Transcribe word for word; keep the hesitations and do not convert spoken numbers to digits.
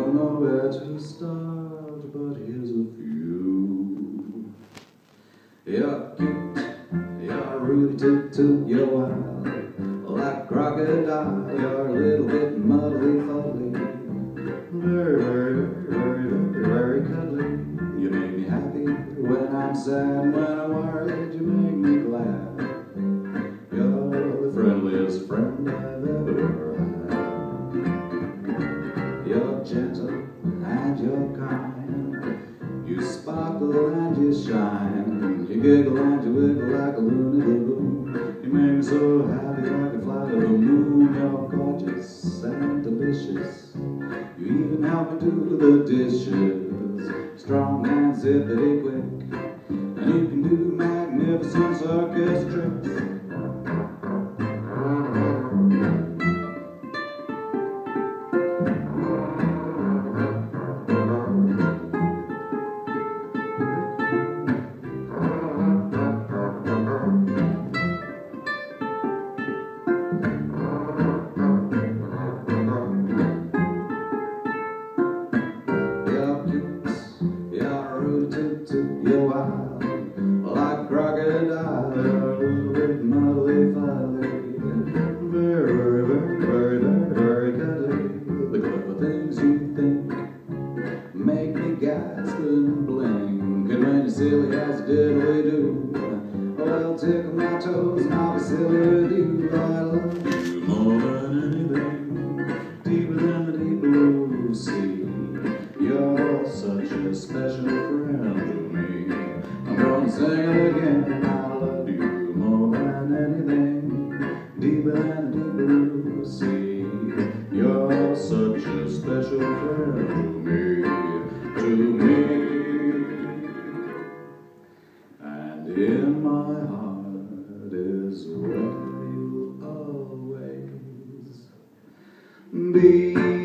don't know where to start, but here's a few. You're cute, you're Rooty, Toot, Toot, you're wild, like crocodile, you're a little bit muddly, fuddly, very, very, very, very, very cuddly. You make me happy when I'm sad, when I'm worried, you make me glad. You're the friendliest friend I've ever had. You're gentle and you're kind, you sparkle and you shine, you giggle and you wiggle like a loony balloon. You make me so happy I can fly to the moon. You're gorgeous and delicious, you even help me do the dishes. Strong and zippity quick, and you can do magnificent circus tricks. You're wild, like crocodile, you're a little bit muddly, fuddly, very, very, very, very, very, very cuddly. The clever things you think make me gasp and blink, and when you're silly as a diddly-do, well, tickle my toes and I'll be silly with you. I love you more than anything, deeper than the deep blue sea. You're such a special friend to me. I'm gonna sing it again. I love you more than anything, deeper than the deep blue sea. You're such a special friend to me, to me. And in my heart is where you'll always be.